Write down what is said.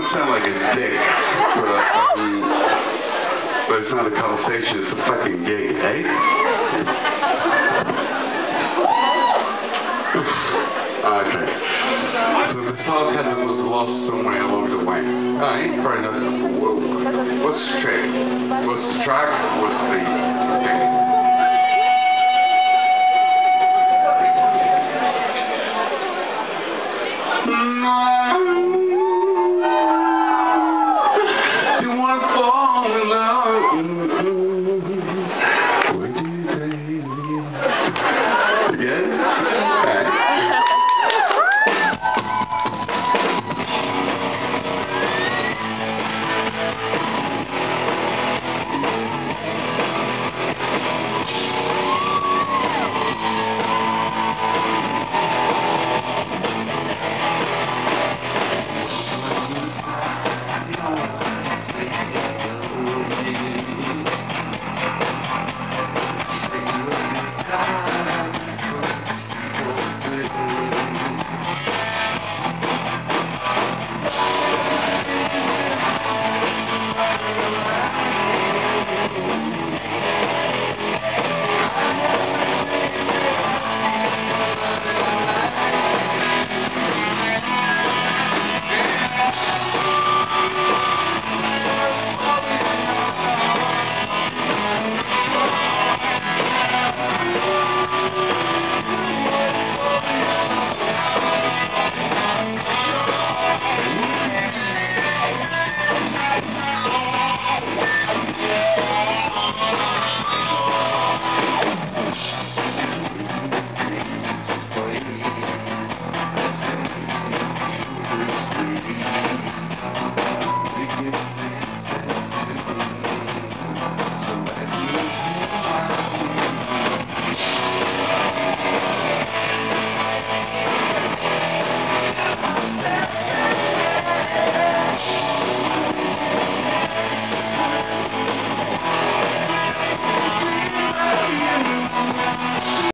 sound like a dick, but it's not a conversation, it's a fucking gig, eh? Okay. So the sarcasm was lost somewhere along the way. Alright, fair enough. What's the track? What's the track? What's the thing?